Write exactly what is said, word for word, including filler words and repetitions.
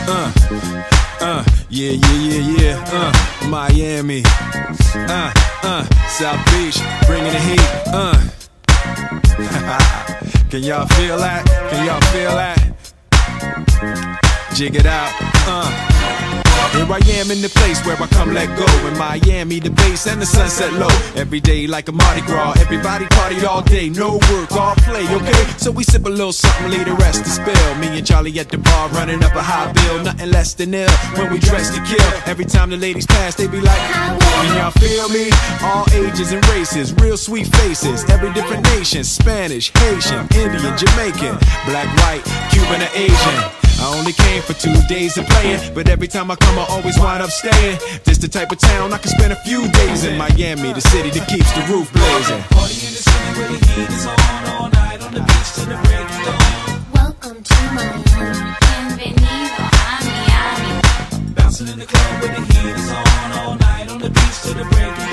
Uh, uh, yeah, yeah, yeah, yeah. Uh, Miami. Uh, uh, South Beach, bringing the heat. Uh. Can y'all feel that? Can y'all feel that? Jig it out. Uh. Here I am in the place where I come let go. In Miami, the bass and the sunset low. Every day like a Mardi Gras. Everybody party all day, no work, all play, okay? So we sip a little something, leave the rest to spill. Me and Charlie at the bar running up a high bill. Nothing less than ill when we dress to kill. Every time the ladies pass, they be like, can y'all feel me? All ages and races, real sweet faces. Every different nation, Spanish, Haitian, Indian, Jamaican, black, white, Cuban, or Asian. I only came for two days of playing, but every time I come I always wind up staying. This the type of town I can spend a few days in. Miami, the city that keeps the roof blazing. Party in the city where the heat is on, all night on the beach till the break of dawn. Welcome to Miami, bienvenido a Miami. Bouncing in the club where the heat is on, all night on the beach till the break of dawn.